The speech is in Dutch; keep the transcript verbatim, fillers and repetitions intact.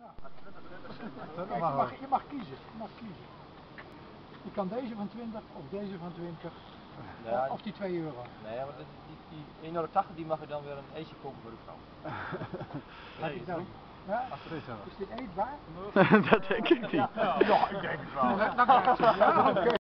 Kijk, je, mag, je mag kiezen. Je mag kiezen. Je kan deze van twintig of deze van twintig. Ja, of die twee euro. Nee, maar die, die, die één euro tachtig die mag je dan weer een ijsje kopen voor de vrouw. Heb ik dan? Ja? Is dit eetbaar? Dat denk ik niet. Ja, ik denk het wel. Dat, dat, dat, ja, oké.